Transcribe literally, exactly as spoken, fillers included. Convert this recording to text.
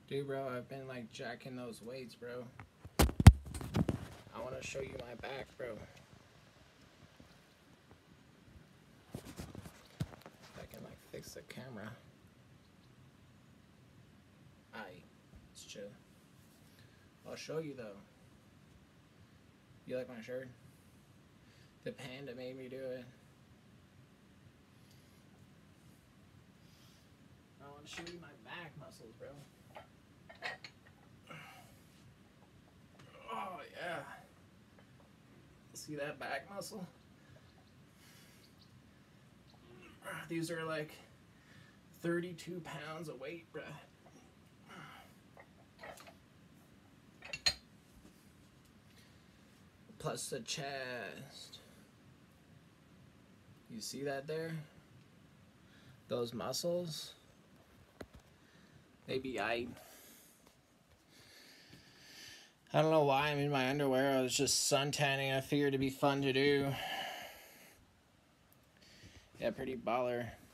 Dude, bro, I've been like jacking those weights, bro. I want to show you my back, bro. If I can like fix the camera. Aye, it's chill. I'll show you though. You like my shirt? The panda made me do it. I want to show you my back muscles, bro. Oh, yeah. See that back muscle? These are like thirty-two pounds of weight, bruh. Plus the chest. You see that there? Those muscles? Maybe I... I don't know why I'm in my underwear. I was just suntanning. I figured it'd be fun to do. Yeah, pretty baller.